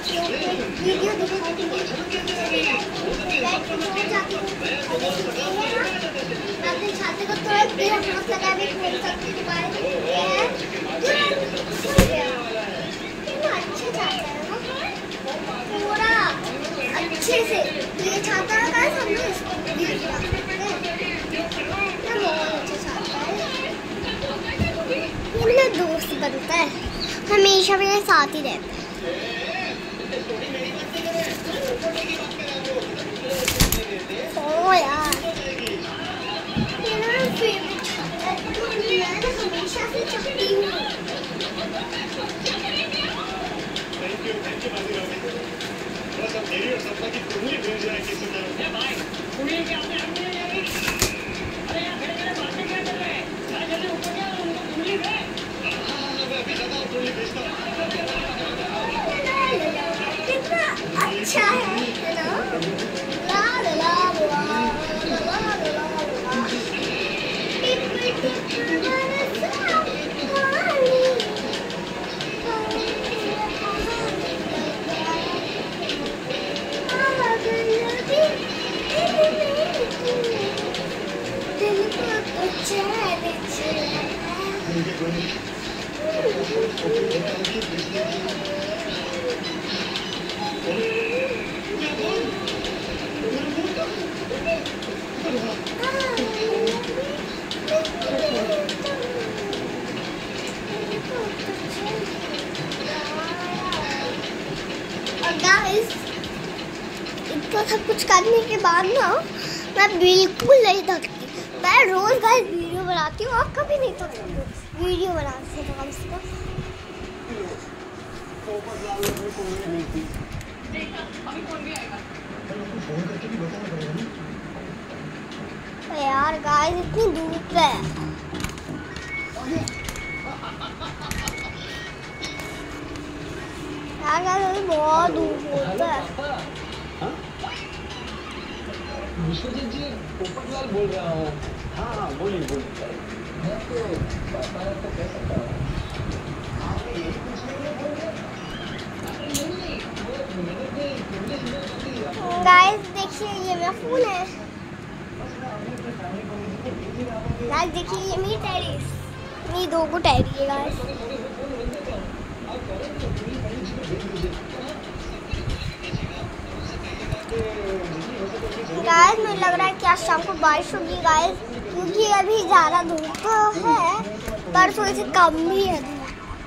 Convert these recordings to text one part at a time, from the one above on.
Video दिखाती हूँ। अपने छाते को थोड़ा देर हाथ लगा भी खोल सकती तुम्हारे कितना अच्छा छाता है ना, पूरा अच्छे से ये छाता है गाइस। हम लोग इसको बहुत अच्छा छाता है। ये मेरा दोस्त बनता है, हमेशा मेरे साथ ही रहता है। ओ यार मेरा फेवरेट छाता है, तो मैं हमेशा से चाहती हूँ। कितना अच्छा है ना। ला ला ला ला ला ला इतना सब कुछ करने के बाद ना मैं बिल्कुल नहीं थकती। मैं रोज गाइस वीडियो बनाती हूँ और कभी नहीं थकती हूँ वीडियो बनाने से। तो कम से कम यार गाइस इतनी दूर है यार, गाइस बहुत दूर होता है। विश्वजीत जी पोपटलाल बोल रहा हूँ। हाँ हाँ बोलिए बोलिए। मैं तो कह सकता हूँ। गाइस देखिए ये मेरा फोन है। गाइस देखिए ये मेरी टेरिस, मेरी 2 को टेरी है गाइस। गाइस मुझे लग रहा है कि आज शाम को बारिश होगी गाइस, क्योंकि अभी ज़्यादा धूप तो है पर थोड़ी सी कम भी है धूप।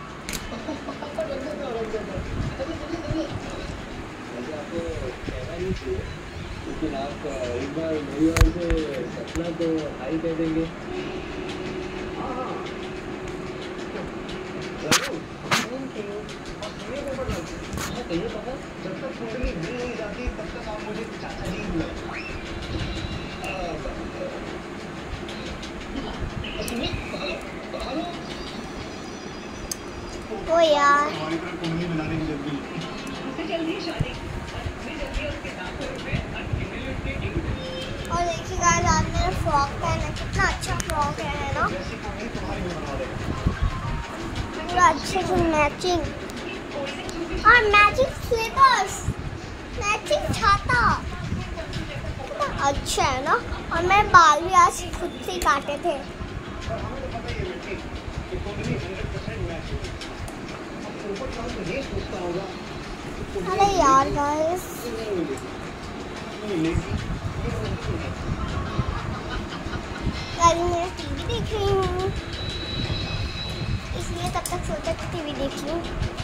लेकिन आप एक बार मेरी ओर से सपना तो हाई कह देंगे। हाँ हाँ कहिए पापा, जब तक कुंडली मिल नहीं जाती तब तक आप मुझे चाचा जी बुलाइए। ओ यार कुंडली बनाने की जल्दी और देखिए गाइस आज मेरा फ्रॉक पहना, कितना अच्छा फ्रॉक है ना, पूरा अच्छे से मैचिंग और मैचिंग स्लीपर्स, मैचिंग छाता, कितना अच्छा है ना। और मैं बाल भी आज खुद से काटे थे। अरे यार गाइस मैं टीवी देख रही हूँ, इसलिए तब तक सोचा कि टीवी देख लूँ।